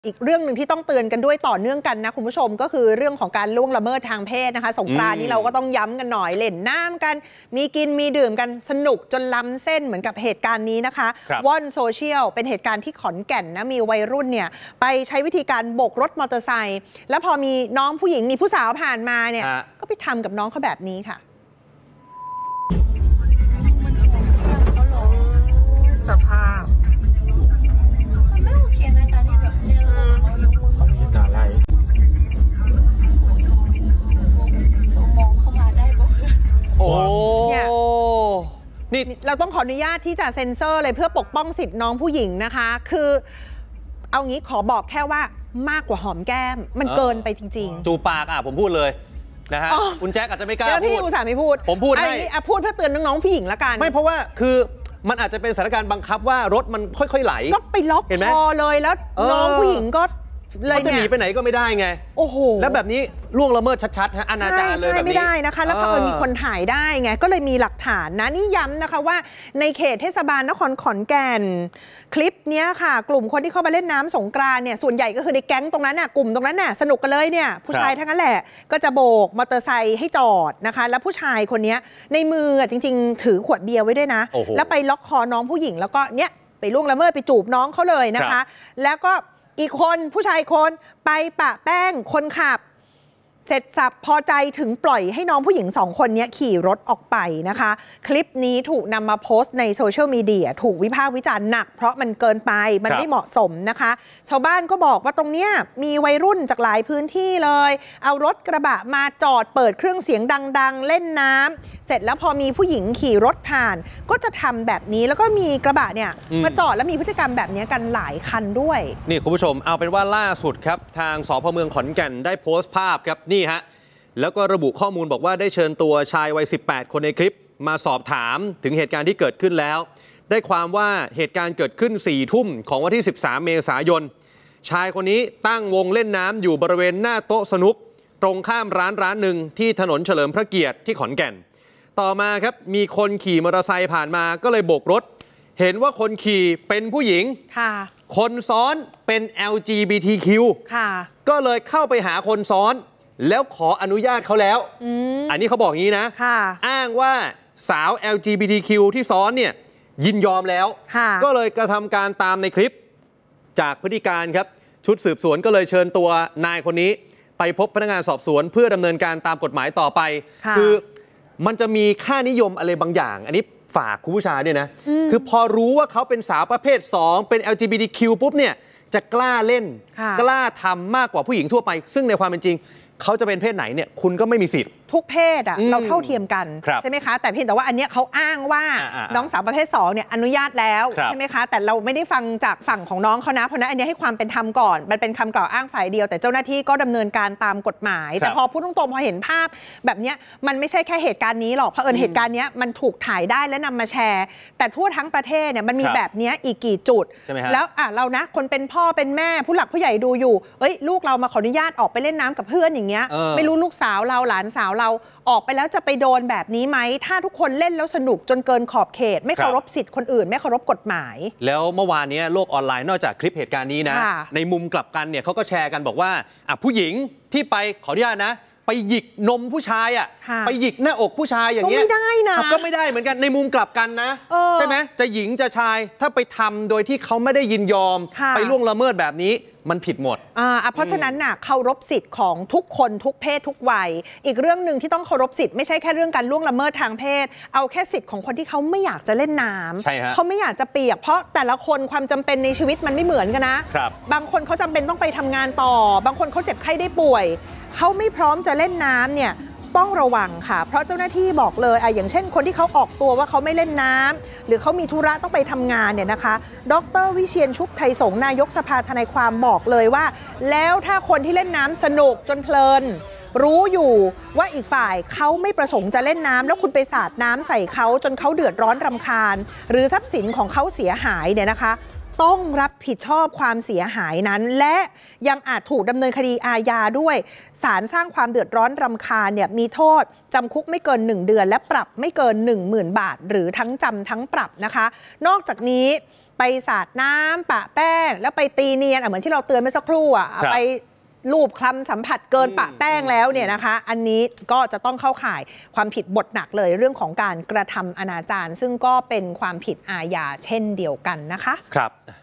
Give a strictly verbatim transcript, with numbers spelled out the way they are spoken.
อีกเรื่องหนึ่งที่ต้องเตือนกันด้วยต่อเนื่องกันนะคุณผู้ชมก็คือเรื่องของการล่วงละเมิดทางเพศนะคะสงกรานต์นี้เราก็ต้องย้ำกันหน่อยเล่นน้ำกันมีกินมีดื่มกันสนุกจนล้ำเส้นเหมือนกับเหตุการณ์นี้นะคะว่อนโซเชียลเป็นเหตุการณ์ที่ขอนแก่นนะมีวัยรุ่นเนี่ยไปใช้วิธีการโบกรถมอเตอร์ไซค์แล้วพอมีน้องผู้หญิงมีผู้สาวผ่านมาเนี่ยก็ไปทำกับน้องเขาแบบนี้ค่ะสภาพไม่โอเคนะการที่แบบเนี่ยเรายกมือขอโทษด่าไล่มองเข้ามาได้ปะโอ้เนี่ยนี่เราต้องขออนุญาตที่จะเซ็นเซอร์เลยเพื่อปกป้องสิทธิ์น้องผู้หญิงนะคะคือเอางี้ขอบอกแค่ว่ามากกว่าหอมแก้มมันเกินไปจริงๆจูปากอ่ะผมพูดเลยนะฮะคุณแจ็คอาจจะไม่กล้าพูดพี่อุตส่าห์ไม่พูดผมพูดให้พูดเพื่อเตือนน้องๆผู้หญิงละกันไม่เพราะว่าคือมันอาจจะเป็นสถานการณ์บังคับว่ารถมันค่อยๆไหลก็ไปล็อกคอเลยแล้วน้องผู้หญิงก็เลยจะหนีไปไหนก็ไม่ได้ไงโอ้โหแล้วแบบนี้ล่วงละเมิดชัดๆฮะอนาจารเลยแบบนี้ไม่ได้นะคะแล้วพอเออมีคนถ่ายได้ไงก็เลยมีหลักฐานนะนี่ย้ำนะคะว่าในเขตเทศบาลนครขอนแก่นคลิปนี้ค่ะกลุ่มคนที่เข้ามาเล่นน้ำสงกรานต์เนี่ยส่วนใหญ่ก็คือในแก๊งตรงนั้นน่ะกลุ่มตรงนั้นน่ะสนุกกันเลยเนี่ยผู้ชายทั้งนั้นแหละก็จะโบกมอเตอร์ไซค์ให้จอดนะคะแล้วผู้ชายคนนี้ในมือจริงๆถือขวดเบียร์ไว้ด้วยนะแล้วไปล็อกคอน้องผู้หญิงแล้วก็เนี่ยไปล่วงละเมิดไปจูบน้องเขาเลยนะคะแล้วก็อีกคนผู้ชายคนไปปะแป้งคนขับเสร็จสับพอใจถึงปล่อยให้น้องผู้หญิงสองคนนี้ขี่รถออกไปนะคะคลิปนี้ถูกนำมาโพสต์ในโซเชียลมีเดียถูกวิพากษ์วิจารณ์หนักเพราะมันเกินไปมันไม่เหมาะสมนะคะชาวบ้านก็บอกว่าตรงเนี้ยมีวัยรุ่นจากหลายพื้นที่เลยเอารถกระบะมาจอดเปิดเครื่องเสียงดังๆเล่นน้ำเสร็จแล้วพอมีผู้หญิงขี่รถผ่านก็จะทำแบบนี้แล้วก็มีกระบะเนี่ยมาจอดแล้วมีพฤติกรรมแบบนี้กันหลายคันด้วยนี่คุณผู้ชมเอาเป็นว่าล่าสุดครับทางสพเมืองขอนแก่นได้โพสต์ภาพครับนี่ฮะแล้วก็ระบุข้อมูลบอกว่าได้เชิญตัวชายวัยสิบแปดคนในคลิปมาสอบถามถึงเหตุการณ์ที่เกิดขึ้นแล้วได้ความว่าเหตุการณ์เกิดขึ้นสี่ทุ่มของวันที่สิบสามเมษายนชายคนนี้ตั้งวงเล่นน้ำอยู่บริเวณหน้าโต๊ะสนุกตรงข้ามร้านร้านหนึ่งที่ถนนเฉลิมพระเกียรติที่ขอนแก่นต่อมาครับมีคนขี่มอเตอร์ไซค์ผ่านมาก็เลยโบกรถเห็นว่าคนขี่เป็นผู้หญิงค่ะคนซ้อนเป็น แอล จี บี ที คิวค่ะก็เลยเข้าไปหาคนซ้อนแล้วขออนุญาตเขาแล้วอ, อันนี้เขาบอกงี้นะอ้างว่าสาว แอล จี บี ที คิว ที่ซ้อนเนี่ยยินยอมแล้วก็เลยกระทำการตามในคลิปจากพฤติการครับชุดสืบสวนก็เลยเชิญตัวนายคนนี้ไปพบพนักงานสอบสวนเพื่อดำเนินการตามกฎหมายต่อไปคือมันจะมีค่านิยมอะไรบางอย่างอันนี้ฝากคุณผู้ชายเนี่ยนะคือพอรู้ว่าเขาเป็นสาวประเภทสองเป็น แอล จี บี ที คิว ปุ๊บเนี่ยจะกล้าเล่นกล้าทำมากกว่าผู้หญิงทั่วไปซึ่งในความเป็นจริงเขาจะเป็นเพศไหนเนี่ยคุณก็ไม่มีสิทธิ์ทุกเพศอ่ะเราเท่าเทียมกันใช่ไหมคะแต่เพียงแต่ว่าอันนี้เขาอ้างว่าน้องสาวประเภทสองเนี่ยอนุญาตแล้วใช่ไหมคะแต่เราไม่ได้ฟังจากฝั่งของน้องเขานะเพราะนั้นอันนี้ให้ความเป็นธรรมก่อนมันเป็นคำกล่าวอ้างฝ่ายเดียวแต่เจ้าหน้าที่ก็ดำเนินการตามกฎหมายแต่พอพูดตรงๆพอเห็นภาพแบบนี้มันไม่ใช่แค่เหตุการณ์นี้หรอกเผอิญเหตุการณ์นี้มันถูกถ่ายได้และนำมาแชร์แต่ทั่วทั้งประเทศเนี่ยมันมีแบบนี้อีกกี่จุดแล้วอ่ะเรานะคนเป็นพ่อเป็นแม่ผู้หลักผู้ใหญ่ดูอยู่เอ้ยลูกเรามาขออนุญาตออกไปเล่นน้ำกับเพื่อนอย่างเงี้ยไม่รู้ลูกสาวเราหลานสาวเราออกไปแล้วจะไปโดนแบบนี้ไหมถ้าทุกคนเล่นแล้วสนุกจนเกินขอบเขตไม่เคารพสิทธิ์คนอื่นไม่เคารพกฎหมายแล้วเมื่อวานนี้โลกออนไลน์นอกจากคลิปเหตุการณ์นี้นะในมุมกลับกันเนี่ยเขาก็แชร์กันบอกว่าอ่ะผู้หญิงที่ไปขออนุญาตนะไปหยิกนมผู้ชายอ่ะไปหยิกหน้าอกผู้ชายอย่างเงี้ยก็ไม่ได้นะก็ไม่ได้เหมือนกันในมุมกลับกันนะใช่ไหมจะหญิงจะชายถ้าไปทำโดยที่เขาไม่ได้ยินยอมไปล่วงละเมิดแบบนี้มันผิดหมดอ่าเพราะฉะนั้นน่ะเคารพสิทธิ์ของทุกคนทุกเพศทุกวัยอีกเรื่องหนึ่งที่ต้องเคารพสิทธิ์ไม่ใช่แค่เรื่องการล่วงละเมิดทางเพศเอาแค่สิทธิ์ของคนที่เขาไม่อยากจะเล่นน้ำเขาไม่อยากจะเปียกเพราะแต่ละคนความจำเป็นในชีวิตมันไม่เหมือนกันนะครับบางคนเขาจำเป็นต้องไปทำงานต่อบางคนเขาเจ็บไข้ได้ป่วยเขาไม่พร้อมจะเล่นน้ำเนี่ยต้องระวังค่ะเพราะเจ้าหน้าที่บอกเลยอ่ะอย่างเช่นคนที่เขาออกตัวว่าเขาไม่เล่นน้ำหรือเขามีธุระต้องไปทำงานเนี่ยนะคะดร.วิเชียรชุบไทยสงฆ์นายกสภาทนายความบอกเลยว่าแล้วถ้าคนที่เล่นน้ำสนุกจนเพลินรู้อยู่ว่าอีกฝ่ายเขาไม่ประสงค์จะเล่นน้ำแล้วคุณไปสาดน้ำใส่เขาจนเขาเดือดร้อนรำคาญหรือทรัพย์สินของเขาเสียหายเนี่ยนะคะต้องรับผิดชอบความเสียหายนั้นและยังอาจถูกดำเนินคดีอาญาด้วยศาลสร้างความเดือดร้อนรำคาญเนี่ยมีโทษจำคุกไม่เกินหนึ่งเดือนและปรับไม่เกิน หนึ่งหมื่น บาทหรือทั้งจำทั้งปรับนะคะนอกจากนี้ ปไปสาดน้ำปะแป้งแล้วไปตีเนียนเหมือนที่เราเตือนเมื่อสักครู่อ่ะไปรูปคลำสัมผัสเกินปะแป้งแล้วเนี่ยนะคะอันนี้ก็จะต้องเข้าข่ายความผิดบทหนักเลยเรื่องของการกระทำอนาจารซึ่งก็เป็นความผิดอาญาเช่นเดียวกันนะคะครับ